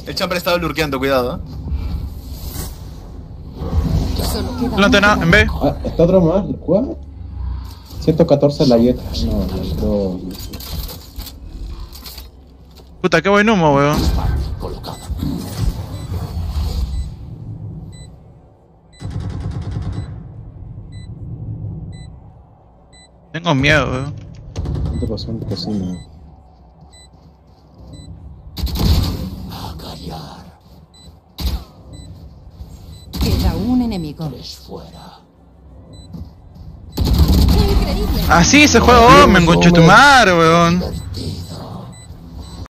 El chamber estaba lurkeando, cuidado, Solo queda La antena, en B. Ah, está otro más, ¿cuál? 114 la Jett. No, la entró. Puta, qué buen humo, weón. Tengo miedo, weón. ¿Qué te pasó en cocina? Queda un enemigo. Increíble. Así se juega, oh, me enconché tu madre, weón.